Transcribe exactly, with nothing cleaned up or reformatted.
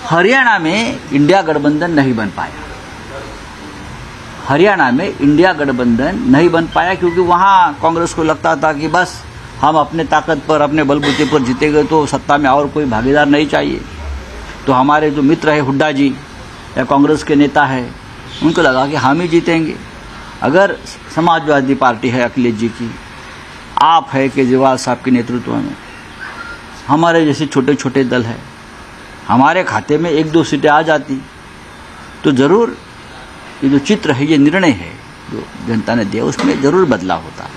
हरियाणा में इंडिया गठबंधन नहीं बन पाया। हरियाणा में इंडिया गठबंधन नहीं बन पाया क्योंकि वहां कांग्रेस को लगता था कि बस हम अपने ताकत पर, अपने बलबूते पर जीतेंगे तो सत्ता में और कोई भागीदार नहीं चाहिए। तो हमारे जो मित्र है हुड्डा जी या कांग्रेस के नेता है, उनको लगा कि हम ही जीतेंगे। अगर समाजवादी पार्टी है अखिलेश जी की, आप है केजरीवाल साहब के नेतृत्व में, हमारे जैसे छोटे छोटे दल है, हमारे खाते में एक दो सीटें आ जाती तो जरूर ये जो चित्र है, ये निर्णय है जो जनता ने दिया, उसमें जरूर बदलाव होता।